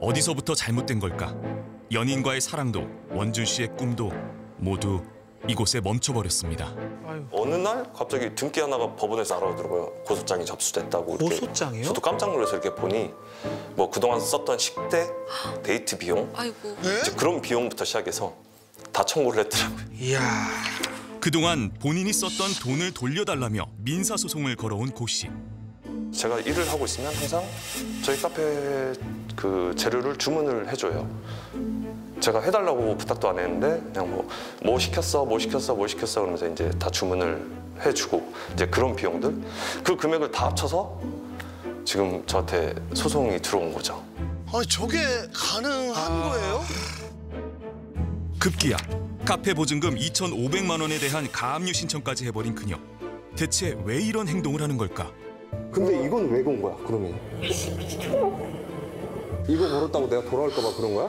어디서부터 잘못된 걸까? 연인과의 사랑도 원준 씨의 꿈도 모두 이곳에 멈춰버렸습니다. 어느 날 갑자기 등기 하나가 법원에서 알아오더라고요. 고소장이 접수됐다고. 고소장이요? 저도 깜짝 놀라서 이렇게 보니 뭐 그동안 썼던 식대, 데이트 비용, 아이고. 이제 그런 비용부터 시작해서 다 청구를 했더라고요. 이야. 그동안 본인이 썼던 돈을 돌려달라며 민사소송을 걸어온 고 씨. 제가 일을 하고 있으면 항상 저희 카페 그 재료를 주문을 해줘요. 제가 해달라고 부탁도 안 했는데 그냥 뭐 시켰어 그러면서 이제 다 주문을 해주고 이제 그런 비용들 그 금액을 다 합쳐서 지금 저한테 소송이 들어온 거죠. 아니 저게 가능한 거예요? 급기야 카페 보증금 2,500만 원에 대한 가압류 신청까지 해버린 그녀. 대체 왜 이런 행동을 하는 걸까? 근데 이건 왜 건 거야, 그러면? 이거 걸었다고 내가 돌아올까 봐 그런 거야?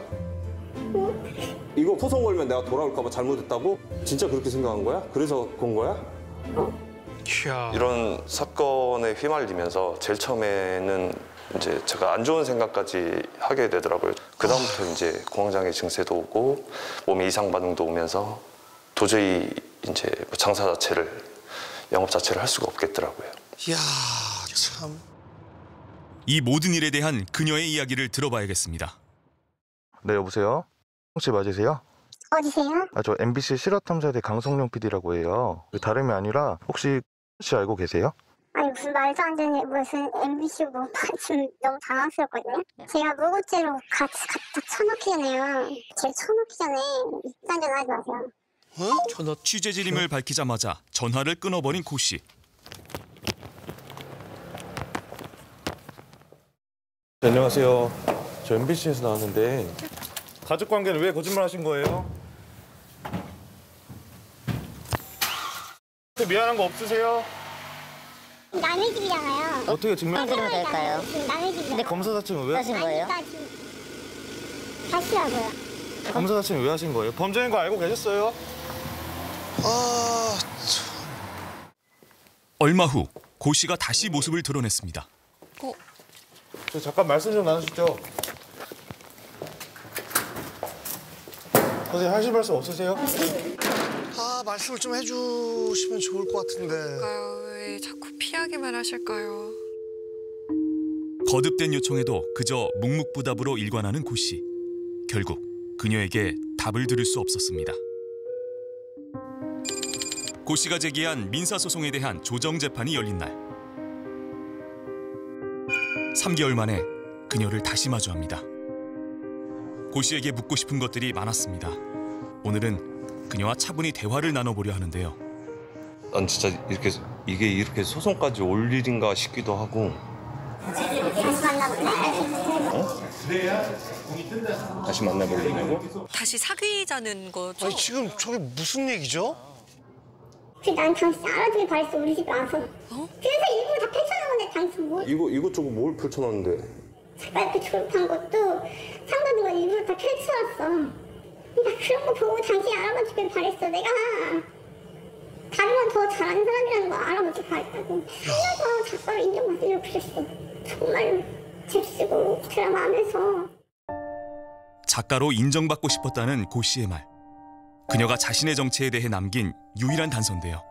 이거 소송 걸면 내가 돌아올까 봐 잘못했다고? 진짜 그렇게 생각한 거야? 그래서 건 거야? 이야. 이런 사건에 휘말리면서 제일 처음에는 이제 제가 안 좋은 생각까지 하게 되더라고요. 그다음부터 이제 공황장애 증세도 오고 몸에 이상 반응도 오면서 도저히 이제 장사 자체를 영업 자체를 할 수가 없겠더라고요. 이야 참. 이 모든 일에 대한 그녀의 이야기를 들어봐야겠습니다. 네, 여보세요? 혹시 맞으세요? 어디세요? 저 MBC 실화탐사대 강성룡 PD라고 해요. 다름이 아니라 혹시 씨 알고 계세요? 아니 무슨 말도 안 되는 무슨 MBC 뭐 지금 너무 당황스럽거든요. 제가 무고죄로 같이 갖다 쳐놓기 전에요. 제가 쳐놓기 전에 이딴 전 하지 마세요. 취재진임을 밝히자마자 전화를 끊어버린 고 씨. 네, 안녕하세요. 저 MBC에서 나왔는데 가족 관계는 왜 거짓말하신 거예요? 미안한 거 없으세요? 남의 집이잖아요. 어떻게 증명드리면 될까요? 남의 집이요. 근데 검사 자체는 왜 하신 거예요? 하시라고요. 검사 자체는 왜 하신 거예요? 범죄인 거 알고 계셨어요? 아 참. 얼마 후 고 씨가 다시 모습을 드러냈습니다. 저 잠깐 말씀 좀 나누시죠. 선생님 하실 말씀 없으세요? 아 말씀을 좀 해주시면 좋을 것 같은데. 왜 자꾸 피하기만 하실까요? 거듭된 요청에도 그저 묵묵부답으로 일관하는 고 씨. 결국 그녀에게 답을 들을 수 없었습니다. 고 씨가 제기한 민사소송에 대한 조정재판이 열린 날. 3개월 만에 그녀를 다시 마주합니다. 고 씨에게 묻고 싶은 것들이 많았습니다. 오늘은 그녀와 차분히 대화를 나눠보려 하는데요. 난 진짜 이게 이렇게 소송까지 올 일인가 싶기도 하고. 다시 만나볼래? 다시 만나보려고? 다시 사귀자는 거죠? 아니 지금 저게 무슨 얘기죠? 난 당신 알아주길 바랬어 우리 집에 와서. 그래서 일부러 다 펼쳐놓은 건데 당신 뭐? 이것저것 뭘 펼쳐놨는데? 작가학교 졸업한 것도 상 받은 거 일부러 다 펼쳐놨어. 나 그런 거 보고 당신이 알아봐주길 바랬어. 내가 다른 건 더 잘하는 사람이라는 거 알아보길 바랬다고. 살려서 작가로 인정받으려고 그랬어. 정말로 책 쓰고 드라마 하면서. 작가로 인정받고 싶었다는 고 씨의 말. 그녀가 자신의 정체에 대해 남긴 유일한 단서인데요.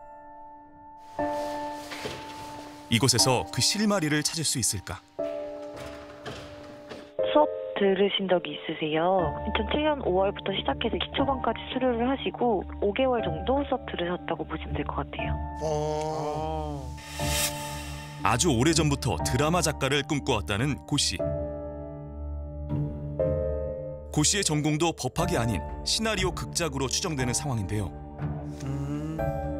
이곳에서 그 실마리를 찾을 수 있을까? 수업 들으신 적이 있으세요? 2007년 5월부터 시작해서 기초반까지 수료를 하시고 5개월 정도 수업 들으셨다고 보시면 될 것 같아요. 아주 오래전부터 드라마 작가를 꿈꿔왔다는 고 씨. 고 씨의 전공도 법학이 아닌 시나리오 극작으로 추정되는 상황인데요.